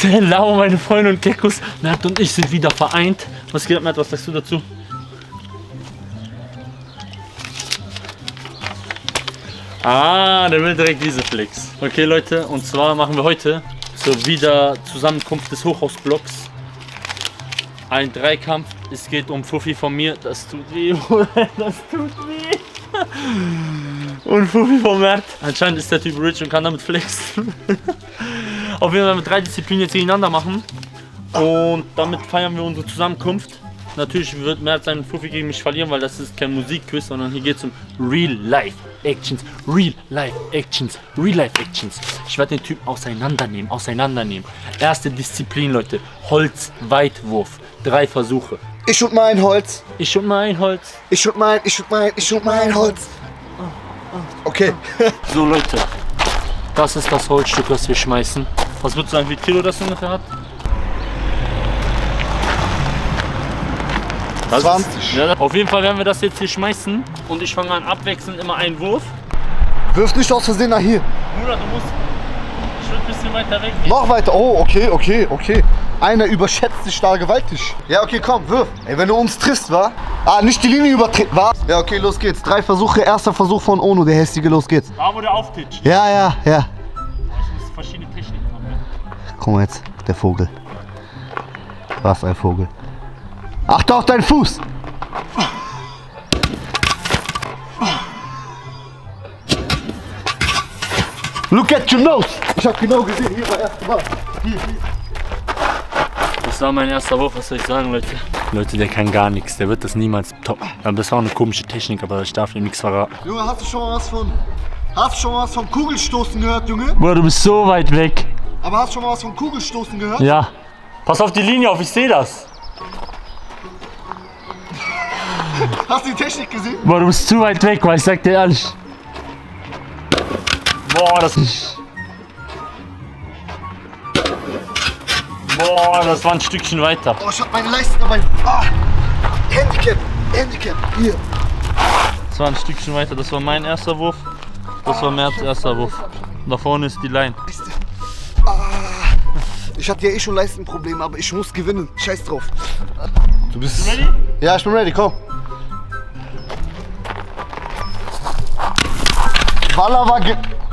Hello, meine Freunde und Geckos. Mert und ich sind wieder vereint. Was geht, Mert? Was sagst du dazu? Ah, der will direkt diese Flex. Okay, Leute, und zwar machen wir heute zur Wiederzusammenkunft des Hochhausblocks ein Dreikampf. Es geht um Fuffi von mir. Das tut weh, das tut weh. Und Fuffi von Mert. Anscheinend ist der Typ rich und kann damit flexen. Auf jeden Fall werden wir 3 Disziplinen jetzt gegeneinander machen. Und damit feiern wir unsere Zusammenkunft. Natürlich wird Mert seinen Fuffi gegen mich verlieren, weil das ist kein Musikquiz, sondern hier geht es um Real-Life-Actions. Real-Life-Actions. Real-Life-Actions. Ich werde den Typ auseinandernehmen. Erste Disziplin, Leute. Holzweitwurf. 3 Versuche. Ich und mein Holz. Ich und mein Holz. Ich und mein Holz. Okay. So, Leute. Das ist das Holzstück, das wir schmeißen. Was würdest du sagen, wie Kilo das ungefähr hat? 20. Ja, auf jeden Fall werden wir das jetzt hier schmeißen. Und ich fange an, abwechselnd immer einen Wurf. Wirf nicht aus Versehen nach hier. Bruder, du musst... Ich würde ein bisschen weiter weg gehen. Noch weiter. Oh, okay. Einer überschätzt dich da gewaltig. Ja, okay, komm, wirf. Ey, wenn du uns triffst, wa? Ah, nicht die Linie übertreten, wa? Ja, okay, los geht's. 3 Versuche. Erster Versuch von Ono, der hässliche. Los geht's. Da, wo der auftitscht. Ja. Ich muss verschiedene Techniken machen. Guck mal jetzt, der Vogel. Was ein Vogel. Achte auf deinen Fuß! Look at your nose! Ich hab genau gesehen, hier war erste Mal. Hier. Das war mein erster Wurf, was soll ich sagen, Leute? Leute, der kann gar nichts, der wird das niemals toppen. Das war eine komische Technik, aber ich darf ihm nichts verraten. Junge, hast du schon mal was von Kugelstoßen gehört, Junge? Bruder, du bist so weit weg. Aber hast du schon mal was von Kugelstoßen gehört? Ja. Pass auf die Linie auf, ich sehe das. Hast du die Technik gesehen? Boah, du bist zu weit weg, weil ich sag dir ehrlich. Boah, das war ein Stückchen weiter. Oh, ich hab meine Leiste dabei. Ah, Handicap, hier. Das war ein Stückchen weiter, das war mein erster Wurf. Das war Merts erster Wurf. Da vorne ist die Line. Ich hatte ja eh schon Leistenprobleme, aber ich muss gewinnen. Scheiß drauf. Du bist ready? Ja, ich bin ready, komm. Walla war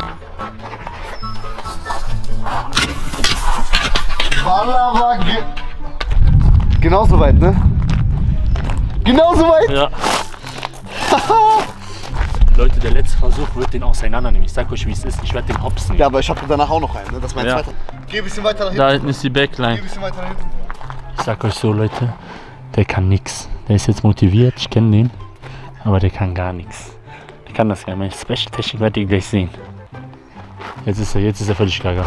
genauso weit, ne? Genauso weit? Ja. Leute, der letzte Versuch wird den auseinandernehmen. Ich sag euch, wie es ist. Ich werde den hopsen. Ja, aber ich habe danach auch noch einen, ne? Das ist mein zweiter. Geh ein bisschen weiter nach hinten. Da hinten ist die Backline. Geh ein bisschen weiter nach hinten. Ich sag euch so, Leute, der kann nix. Der ist jetzt motiviert, ich kenne den. Aber der kann gar nichts. Der kann das ja. Meine Special-Technik werdet ihr gleich sehen. Jetzt ist er völlig gaga.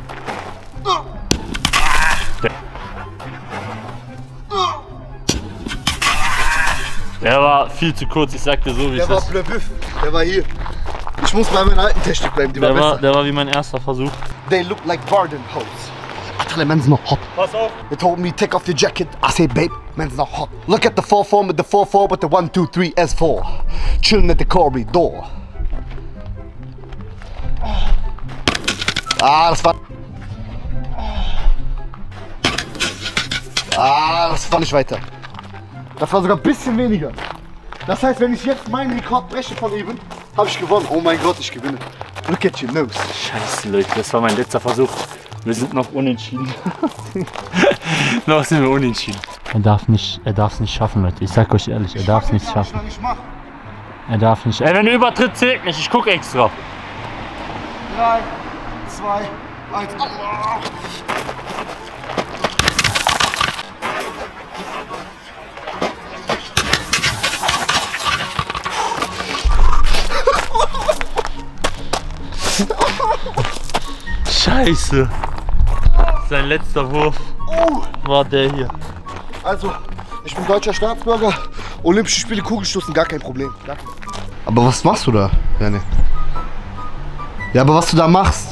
Der war viel zu kurz, ich sag dir so, wie es ist. Der war blöbüff, der war hier. Ich muss bei meiner alten Technik bleiben, die war besser. Der war wie mein erster Versuch. They look like garden hose. I tell them, man's not hot. Pass auf. They told me take off your jacket. I say, babe, man's not hot. Look at the 4-4 with the 4-4 with the 1-2-3 S4. Chilling at the corridor. Ah, das war nicht weiter. Das war sogar ein bisschen weniger. Das heißt, wenn ich jetzt meinen Rekord breche von eben, habe ich gewonnen. Oh mein Gott, ich gewinne. Look at your nose. Scheiße, Leute, das war mein letzter Versuch. Wir sind noch unentschieden. Noch sind wir unentschieden. Er darf es nicht schaffen, Leute. Ich sag euch ehrlich, er darf es nicht schaffen. Er darf nicht. Ey, wenn du übertritt, zählt nicht. Ich guck extra. 3, 2, 1. Scheiße. Sein letzter Wurf war der hier. Also, ich bin deutscher Staatsbürger. Olympische Spiele, Kugelstoßen, gar kein Problem. Aber was machst du da, Janne? Ja, aber was du da machst?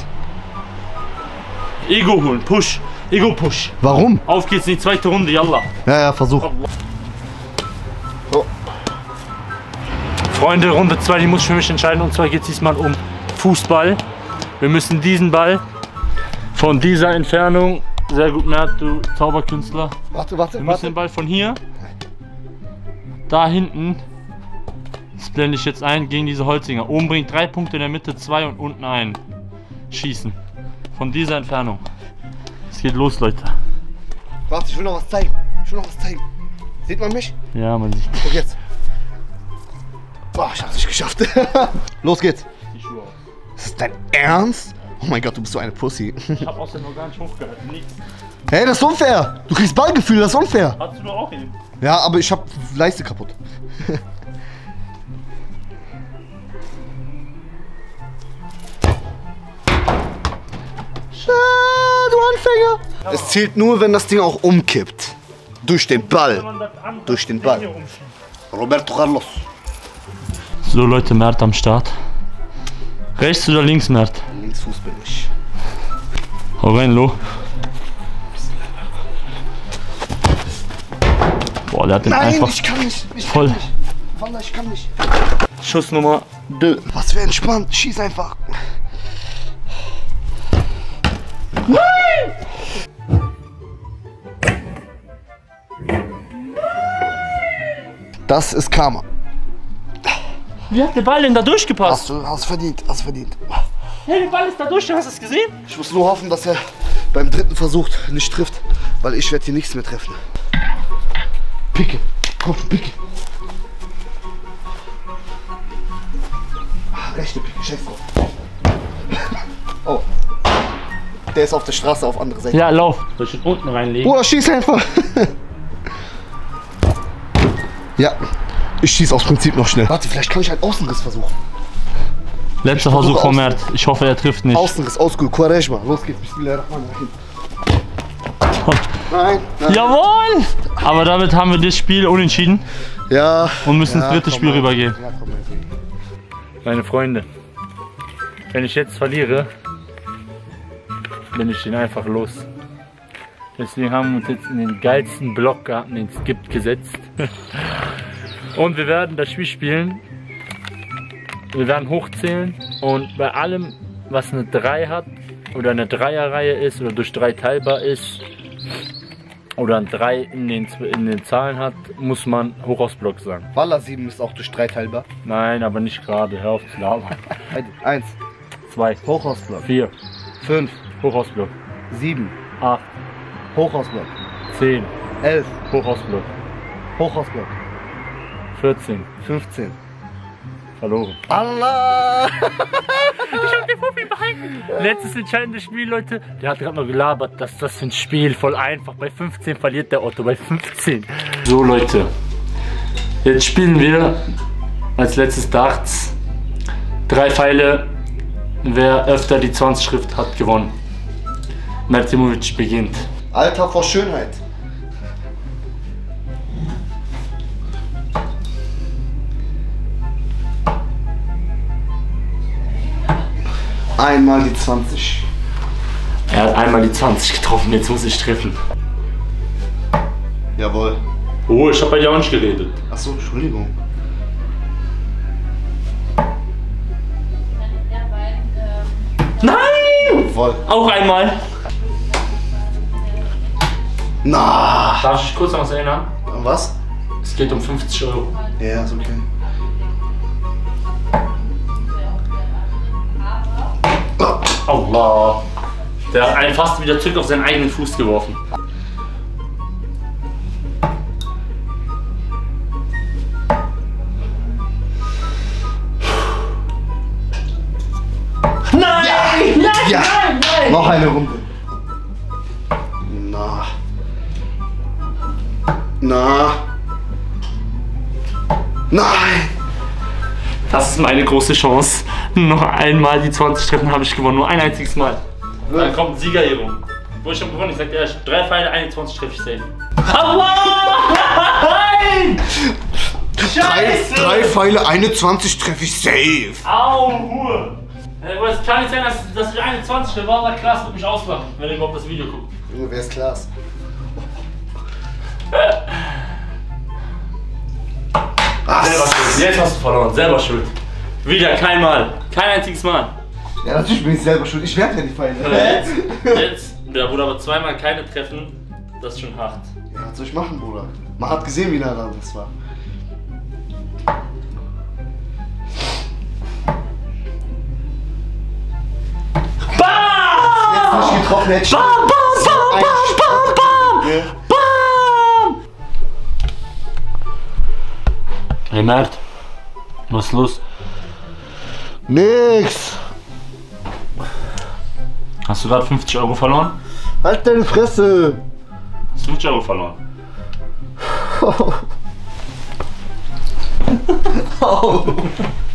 Ego holen, Push. Ego Push. Warum? Auf geht's in die zweite Runde, yalla. Ja, versuch. Oh. Freunde, Runde 2, die muss ich für mich entscheiden. Und zwar geht es diesmal um Fußball. Wir müssen diesen Ball von dieser Entfernung Sehr gut, Mert, du Zauberkünstler. Warte. Wir müssen den Ball von hier, da hinten, das blende ich jetzt ein, gegen diese Holzinger. Oben bringt 3 Punkte, in der Mitte 2 und unten 1. Schießen. Von dieser Entfernung. Es geht los, Leute. Warte, ich will noch was zeigen. Sieht man mich? Ja, man sieht. Guck jetzt. Boah, ich hab's nicht geschafft. Los geht's. Die Schuhe aus. Ist das dein Ernst? Oh mein Gott, du bist so eine Pussy. Ich hab außerdem noch gar nicht hochgehalten, nichts. Hey, das ist unfair. Du kriegst Ballgefühl, das ist unfair. Hattest du doch auch eben. Ja, aber ich hab Leiste kaputt. Du Anfänger. Es zählt nur, wenn das Ding auch umkippt. Durch den Ball. Durch den Ball. Roberto Carlos. So Leute, Mert am Start. Rechts oder links, Mert? Linksfuß bin ich. Hau rein, Lo. Boah, der hat den einfach ich kann nicht. voll. Wallah, ich kann nicht. Schuss Nummer 2. Was für entspannt. Schieß einfach. Das ist Karma. Wie hat der Ball denn da durchgepasst? Hast verdient. Hey, der Ball ist da durch, hast du es gesehen? Ich muss nur hoffen, dass er beim dritten Versuch nicht trifft, weil ich werde hier nichts mehr treffen. Picke, komm, Picke. Rechte Picke, scheiß drauf. Oh. Der ist auf der Straße auf andere Seite. Ja, lauf. Soll ich ihn unten reinlegen? Bruder, schieß einfach. Ja, ich schieß aus Prinzip noch schnell. Warte, vielleicht kann ich einen Außenriss versuchen. Letzter Versuch von Mert. Ich hoffe, er trifft nicht. Außenriss, ausgut, Quaresma. Los geht's, Bismillahirrahmanirrahim. Nein. Jawohl! Aber damit haben wir das Spiel unentschieden. Ja. Und müssen ins dritte komm Spiel mal. rübergehen. Ja, komm mal. Meine Freunde, wenn ich jetzt verliere, bin ich den einfach los. Deswegen haben wir uns jetzt in den geilsten Blockgarten, den es gibt, gesetzt. Und wir werden das Spiel spielen. Wir werden hochzählen und bei allem, was eine 3 hat oder eine Dreierreihe ist oder durch 3 teilbar ist oder ein 3 in den Zahlen hat, muss man Hochhausblock sagen. Wallah 7 ist auch durch 3 teilbar. Nein, aber nicht gerade. Hör auf zu labern. 1, 2, Hochhausblock. 4, 5, Hochhausblock. 7, 8, Hochhausblock. 10, 11, Hochhausblock. Hochhausblock. 14, 15. verloren. Allah! Ich hab den Profi behalten. Letztes entscheidendes Spiel, Leute. Der hat gerade noch gelabert, dass das ein Spiel voll einfach. Bei 15 verliert der Otto, bei 15. So Leute, jetzt spielen wir als letztes Darts. 3 Pfeile. Wer öfter die 20 Schrift hat, gewonnen. Mertimovic beginnt. Alter vor Schönheit. Einmal die 20. Er hat einmal die 20 getroffen, jetzt muss ich treffen. Jawohl. Oh, ich hab bei dir auch nicht geredet. Achso, Entschuldigung. Nein! Voll. Auch einmal. Na. Darf ich kurz an was erinnern? Was? Es geht um 50 Euro. Ja, ist okay. Allah. Der hat einen fast wieder zurück auf seinen eigenen Fuß geworfen. Nein! Nein! Ja. Nein! Nein! Noch eine Runde. Na. Na. Nein! Das ist meine große Chance. Noch einmal die 20 treffen, habe ich gewonnen. Nur ein einziges Mal. Dann kommt Siegerehrung. Wo ich schon gewonnen, ich sagte erst 3 Pfeile, 21 treffe ich safe. Allah! Nein! Scheiße! 3 Pfeile, 21 treffe ich safe. Au, Ruhe! Es kann nicht sein, dass ich 21 treffe. War Klaas wird mich auslachen, wenn er überhaupt das Video guckt. Junge, wer ist Klaas? Selber schuld. Jetzt hast du verloren. Selber schuld. Wieder kein Mal. Kein einziges Mal. Ja, natürlich bin ich selber schuld. Ich werde ja die Pfeile. Jetzt. Ja, Bruder, aber zweimal keine treffen, das ist schon hart. Ja, was soll ich machen, Bruder? Man hat gesehen, wie nah dran das war. BAM! Jetzt nicht getroffen, hätte ich BAM, BAM, BAM, BAM, BAM, BAM! Hey Mert, was ist los? Nix! Hast du gerade 50 Euro verloren? Halt deine Fresse! Hast du 50 Euro verloren? Oh.